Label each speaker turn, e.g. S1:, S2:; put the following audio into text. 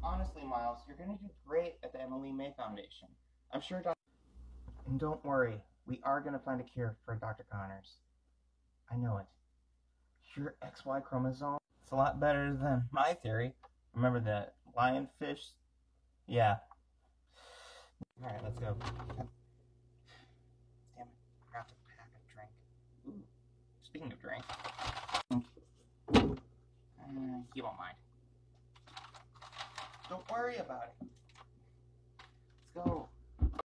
S1: Honestly, Miles, you're going to do great at the Emily May Foundation. I'm sure Dr. And don't worry, we are going to find a cure for Dr. Connors. I know it. Your XY chromosome? It's a lot better than my theory. Remember that lionfish? Yeah. Alright, let's go. Damn it, I forgot to pack a drink. Ooh, speaking of drink. You won't mind. Don't worry about it. Let's go.